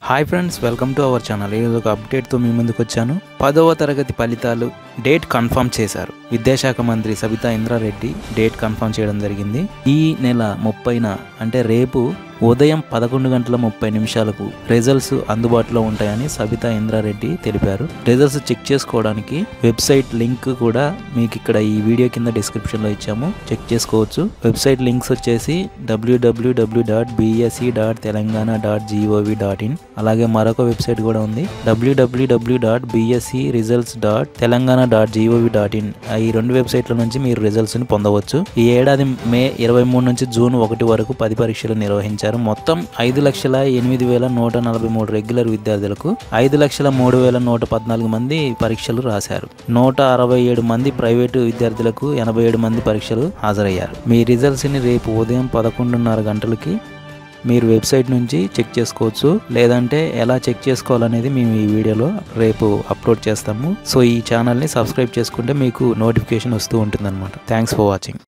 Hi friends, welcome to our channel. ఈరోజు ఒక అప్డేట్తో మీ ముందుకు వచ్చాను. 10వ తరగతి ఫలితాలు డేట్ కన్ఫర్మ్ చేశారు. విద్యాశాఖ మంత్రి సబితా ఇంద్రారెడ్డి డేట్ కన్ఫర్మ్ చేయడం జరిగింది. ఈ నెల 30న అంటే రేపు ఉదయం 11:30 రిజల్ట్స్ అందుబాటులో ఉంటాయని సబితా ఇంద్రారెడ్డి తెలిపారు. రిజల్ట్స్ చెక్ చేసుకోవడానికి వెబ్సైట్ లింక్ కూడా మీకు ఇక్కడ ఈ వీడియో కింద డిస్క్రిప్షన్లో ఇచ్చాము, చెక్ చేసుకోవచ్చు. వెబ్సైట్ లింక్స్ వచ్చేసి www.bsc.telangana.gov.in. అలాగే మరొక వెబ్సైట్ కూడా ఉంది, www.bscresults.telangana.gov.in. ఈ రెండు వెబ్సైట్ల నుంచి మీరు రిజల్ట్స్ ని పొందవచ్చు. ఈ ఏడాది మే 23 నుంచి జూన్ 1 వరకు 10 పరీక్షలు నిర్వహించారు. మొత్తం 5,08,143 రెగ్యులర్ విద్యార్థులకు 5,03,114 మంది పరీక్షలు రాశారు. 167 మంది ప్రైవేటు విద్యార్థులకు 87 మంది పరీక్షలు హాజరయ్యారు. మీ రిజల్ట్స్ ని రేపు ఉదయం 11:30 మీరు వెబ్సైట్ నుంచి చెక్ చేసుకోవచ్చు. లేదంటే ఎలా చెక్ చేసుకోవాలనేది మేము ఈ వీడియోలో రేపు అప్లోడ్ చేస్తాము. సో ఈ ఛానల్ని సబ్స్క్రైబ్ చేసుకుంటే మీకు నోటిఫికేషన్ వస్తూ ఉంటుంది అనమాట. Thanks for watching.